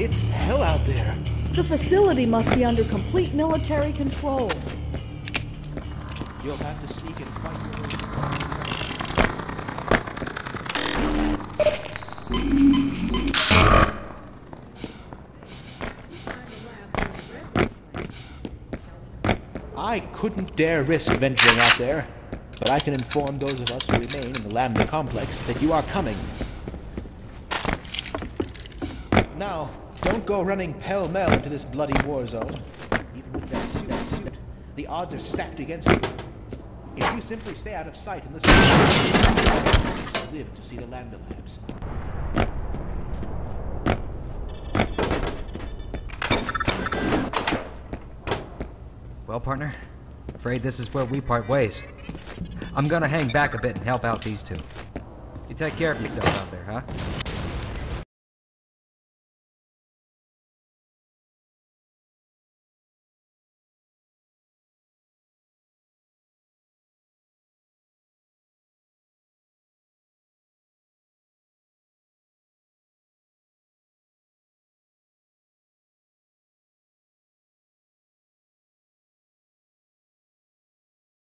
It's hell out there. The facility must be under complete military control. You'll have to sneak and fight your way. I couldn't dare risk venturing out there, but I can inform those of us who remain in the Lambda complex that you are coming. Now, don't go running pell-mell into this bloody war zone. Even with that suit, the odds are stacked against you. If you simply stay out of sight and listen, you'll live to see the Lambda labs. Well, partner, afraid this is where we part ways. I'm gonna hang back a bit and help out these two. You take care of yourself out there, huh?